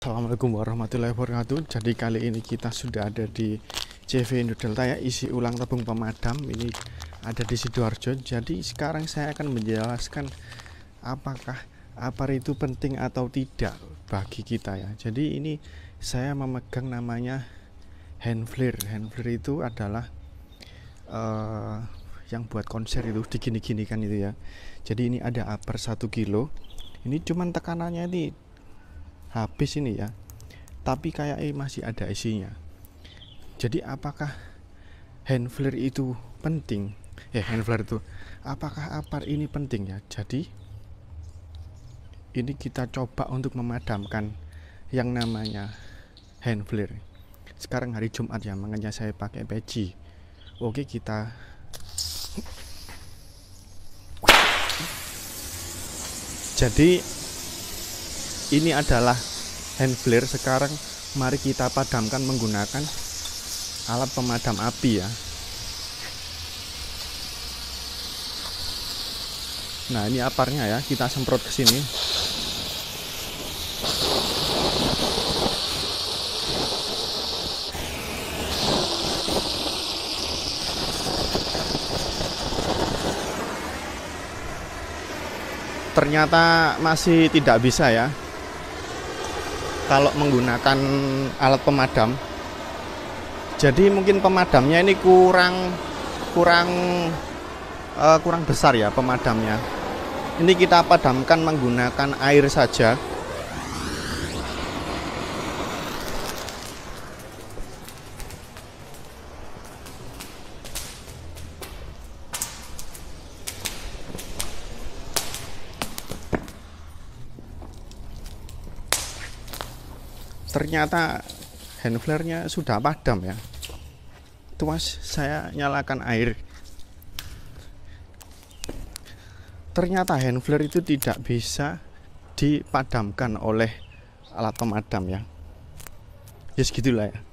Assalamualaikum warahmatullahi wabarakatuh. Jadi kali ini kita sudah ada di CV Indodelta ya, isi ulang tabung pemadam. Ini ada di Sidoarjo. Jadi sekarang saya akan menjelaskan apakah APAR itu penting atau tidak bagi kita ya. Jadi ini saya memegang namanya hand flare. Hand flare itu adalah yang buat konser itu digini-gini kan itu ya. Jadi ini ada APAR 1 kilo. Ini cuman tekanannya ini habis ini ya, tapi kayak masih ada isinya. Jadi apakah hand flare itu penting? Hand flare itu apakah APAR ini penting ya? Jadi ini kita coba untuk memadamkan yang namanya hand flare. Sekarang hari Jumat ya, makanya saya pakai peci. Oke, kita jadi ini adalah hand flare. Sekarang mari kita padamkan menggunakan alat pemadam api ya. Nah, ini APARnya ya, kita semprot ke sini. Ternyata masih tidak bisa ya kalau menggunakan alat pemadam. Jadi mungkin pemadamnya ini kurang besar ya pemadamnya. Ini kita padamkan menggunakan air saja. Ternyata hand flare-nya sudah padam ya. Tuas saya nyalakan air. Ternyata hand flare itu tidak bisa dipadamkan oleh alat pemadam ya. Ya segitulah ya.